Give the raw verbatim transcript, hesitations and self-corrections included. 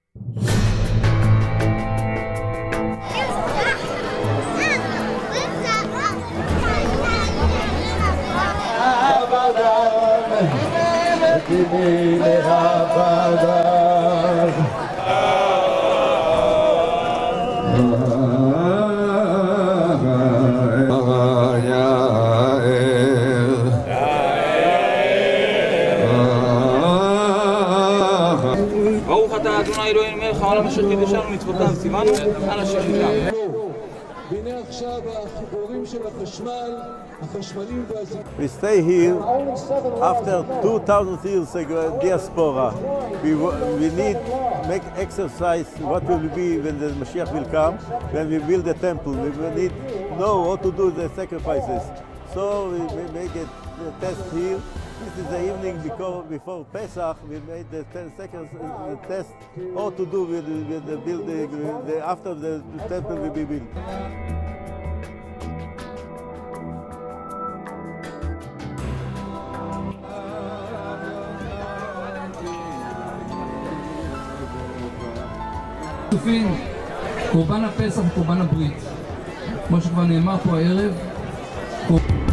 ברוך אתה ה' אלוהינו מלך העולם אשר קידשנו מצוותיו ציוונו על השכינה. והנה עכשיו החיבורים של החשמל, החשמלים והזיכרונות. We stay here after two thousand years ago diaspora. We, we need make exercise what will be when the Mashiach will come, when we build the temple. We will need know how to do the sacrifices. So we make a test here. This is the evening before, before Pesach. We made the ten seconds uh, test how to do with, with the building the, after the temple will be built. קורבן הפסח וקורבן הברית, כמו שכבר נאמר פה הערב.